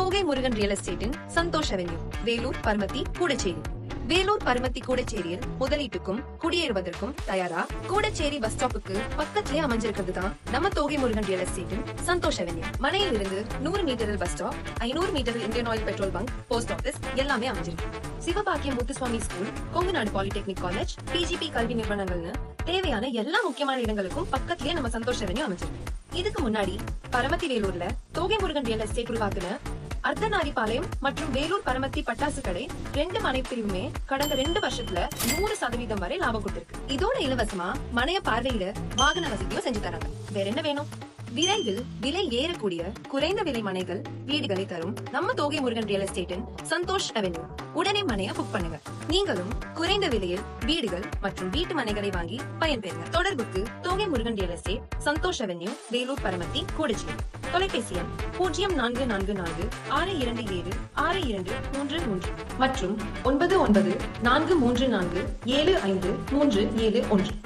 தோகை முருகன் ரியல் எஸ்டேட்டின் சந்தோஷ் அவென்யூ, வேலூர் பர்மத்தி கூடச்சேரி. வேலூர் பர்மத்தி கூடச்சேரியில் முதலீட்டுக்கும் குடியேறுவதற்கும் தயாரா? கூடச்சேரி பஸ் ஸ்டாப்புக்கு பக்கத்திலே அமைஞ்சிருக்கிறது தான் நம்ம தோகை முருகன் ரியல் எஸ்டேட்டின் சந்தோஷ் அவென்யூ. மனையில் இருந்து 100 மீட்டரில் பஸ் ஸ்டாப், 500 மீட்டரில் Indian oil petrol bunk, post office எல்லாமே அமைஞ்சிருக்கு. Sivabakkiyam Muthusamy school, Kongunadu polytechnic college, PGP கல்வி நிறுவனங்கள்னு தேவையான எல்லா முக்கியமான இடங்களுக்கும் பக்கத்திலே நம்ம சந்தோஷ் அவென்யூ அமைஞ்சிருக்கு. இதுக்கு முன்னாடி பரமத்தி வேலூர்ல தோகை முருகன் ரியல் எஸ்டேட் உருவாக்குன அர்த்தநாரிபாளையம் மற்றும் வேலூர் பரமத்தி பட்டாசு கடை 2 மனை பிரிவுமே கடந்த 2 வருஷத்துல 100% வரை லாபம் கொடுத்திருக்கு. இதோட இலவசமா மனைய பார்வையிட வாகன வசதியும் செஞ்சு தராங்க. வேற என்ன வேணும்? விரைவில் விலை ஏறக்கூடிய குறைந்த விலை மனைகள், வீடுகளை தரும் நம்ம தோகை முருகன் ரியல் எஸ்டேட்டின் சந்தோஷ் அவென்யூ. உடனே மனைய புக் பண்ணுங்க. நீங்களும் குறைந்த விலையில் வீடுகள் மற்றும் வீட்டு மனைகளை வாங்கி பயன்பெறுங்க. தொடர்புக்கு Thogai Murugan real estate, Santhosh avenue, Velur Paramathi Koodacheri. தொலைபேசி எண் 0444 627 6233 மற்றும் 99 434 75 371.